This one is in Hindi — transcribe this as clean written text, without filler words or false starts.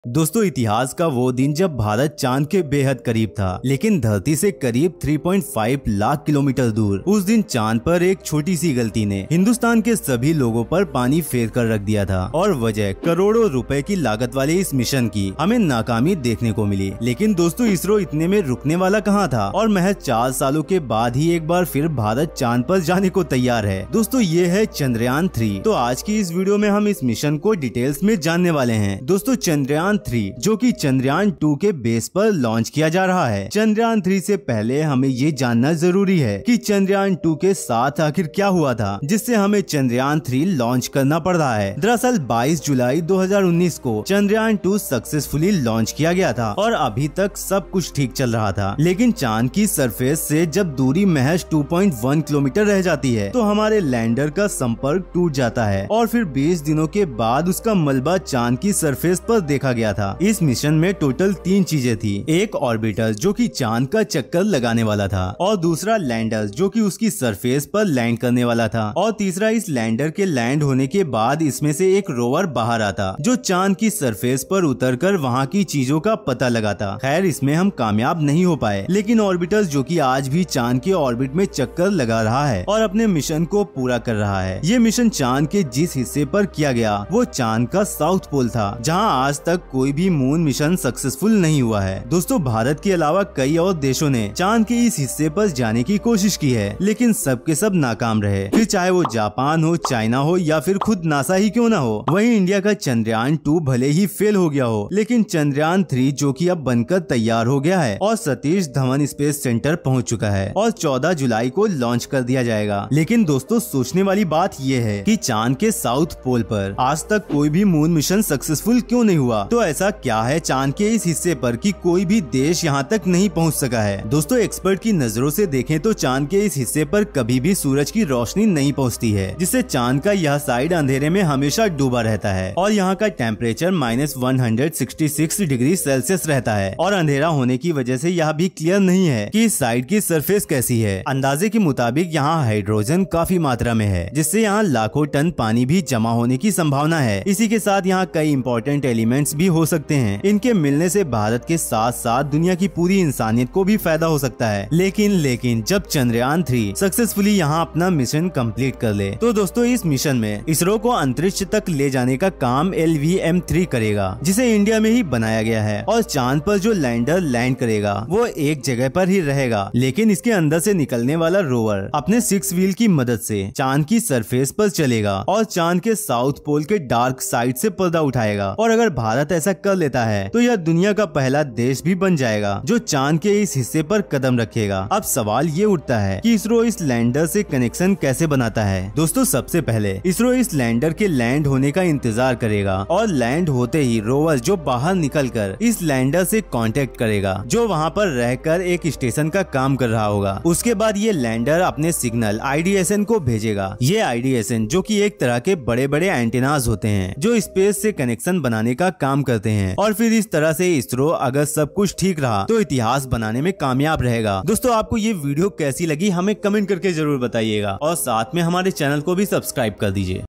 दोस्तों, इतिहास का वो दिन जब भारत चांद के बेहद करीब था, लेकिन धरती से करीब 3.5 लाख किलोमीटर दूर। उस दिन चांद पर एक छोटी सी गलती ने हिंदुस्तान के सभी लोगों पर पानी फेर कर रख दिया था और वजह करोड़ों रुपए की लागत वाले इस मिशन की हमें नाकामी देखने को मिली। लेकिन दोस्तों, इसरो इतने में रुकने वाला कहाँ था और महज 4 सालों के बाद ही एक बार फिर भारत चांद पर जाने को तैयार है। दोस्तों, ये है चंद्रयान 3। तो आज की इस वीडियो में हम इस मिशन को डिटेल्स में जानने वाले हैं। दोस्तों, चंद्रयान 3 जो कि चंद्रयान 2 के बेस पर लॉन्च किया जा रहा है। चंद्रयान 3 से पहले हमें ये जानना जरूरी है कि चंद्रयान 2 के साथ आखिर क्या हुआ था जिससे हमें चंद्रयान 3 लॉन्च करना पड़ रहा है। दरअसल 22 जुलाई 2019 को चंद्रयान 2 सक्सेसफुली लॉन्च किया गया था और अभी तक सब कुछ ठीक चल रहा था। लेकिन चांद की सरफेस से जब दूरी महज 2.1 किलोमीटर रह जाती है तो हमारे लैंडर का संपर्क टूट जाता है और फिर 20 दिनों के बाद उसका मलबा चांद की सरफेस पर देखा गया था। इस मिशन में टोटल 3 चीजें थी। एक ऑर्बिटर जो कि चांद का चक्कर लगाने वाला था, और दूसरा लैंडर जो कि उसकी सरफेस पर लैंड करने वाला था, और तीसरा इस लैंडर के लैंड होने के बाद इसमें से एक रोवर बाहर आता जो चांद की सरफेस पर उतरकर वहां की चीजों का पता लगाता। खैर, इसमें हम कामयाब नहीं हो पाए, लेकिन ऑर्बिटर जो कि आज भी चांद के ऑर्बिट में चक्कर लगा रहा है और अपने मिशन को पूरा कर रहा है। ये मिशन चांद के जिस हिस्से पर किया गया वो चांद का साउथ पोल था, जहाँ आज तक कोई भी मून मिशन सक्सेसफुल नहीं हुआ है। दोस्तों, भारत के अलावा कई और देशों ने चांद के इस हिस्से पर जाने की कोशिश की है, लेकिन सब के सब नाकाम रहे। फिर चाहे वो जापान हो, चाइना हो या फिर खुद नासा ही क्यों ना हो। वहीं इंडिया का चंद्रयान 2 भले ही फेल हो गया हो, लेकिन चंद्रयान 3 जो कि अब बनकर तैयार हो गया है और सतीश धवन स्पेस सेंटर पहुंच चुका है और 14 जुलाई को लॉन्च कर दिया जाएगा। लेकिन दोस्तों, सोचने वाली बात यह है कि चांद के साउथ पोल पर आज तक कोई भी मून मिशन सक्सेसफुल क्यों नहीं हुआ। तो ऐसा क्या है चांद के इस हिस्से पर कि कोई भी देश यहाँ तक नहीं पहुँच सका है। दोस्तों, एक्सपर्ट की नजरों से देखें तो चांद के इस हिस्से पर कभी भी सूरज की रोशनी नहीं पहुँचती है, जिससे चांद का यह साइड अंधेरे में हमेशा डूबा रहता है और यहाँ का टेम्परेचर -166 डिग्री सेल्सियस रहता है और अंधेरा होने की वजह से यह भी क्लियर नहीं है कि इस साइड की सरफेस कैसी है। अंदाजे के मुताबिक यहाँ हाइड्रोजन काफी मात्रा में है, जिससे यहाँ लाखों टन पानी भी जमा होने की संभावना है। इसी के साथ यहाँ कई इंपॉर्टेंट एलिमेंट्स भी हो सकते हैं। इनके मिलने से भारत के साथ साथ दुनिया की पूरी इंसानियत को भी फायदा हो सकता है। लेकिन जब चंद्रयान 3 सक्सेसफुली यहाँ अपना मिशन कंप्लीट कर ले तो दोस्तों, इस मिशन में इसरो को अंतरिक्ष तक ले जाने का काम LVM-3 करेगा, जिसे इंडिया में ही बनाया गया है। और चांद पर जो लैंडर लैंड करेगा वो एक जगह पर ही रहेगा, लेकिन इसके अंदर से निकलने वाला रोवर अपने 6 व्हील की मदद से चांद की सरफेस पर चलेगा और चांद के साउथ पोल के डार्क साइड से पर्दा उठाएगा। और अगर भारत ऐसा कर लेता है तो यह दुनिया का पहला देश भी बन जाएगा जो चांद के इस हिस्से पर कदम रखेगा। अब सवाल ये उठता है कि इसरो इस लैंडर से कनेक्शन कैसे बनाता है। दोस्तों, सबसे पहले इसरो इस लैंडर के लैंड होने का इंतजार करेगा और लैंड होते ही रोवर जो बाहर निकलकर इस लैंडर से कांटेक्ट करेगा, जो वहां पर रहकर एक स्टेशन का काम कर रहा होगा। उसके बाद ये लैंडर अपने सिग्नल IDSN को भेजेगा। ये IDSN जो कि एक तरह के बड़े बड़े एंटेनाज होते हैं जो स्पेस से कनेक्शन बनाने का काम करते हैं, और फिर इस तरह से इसरो अगर सब कुछ ठीक रहा तो इतिहास बनाने में कामयाब रहेगा। दोस्तों, आपको ये वीडियो कैसी लगी हमें कमेंट करके जरूर बताइएगा और साथ में हमारे चैनल को भी सब्सक्राइब कर दीजिए।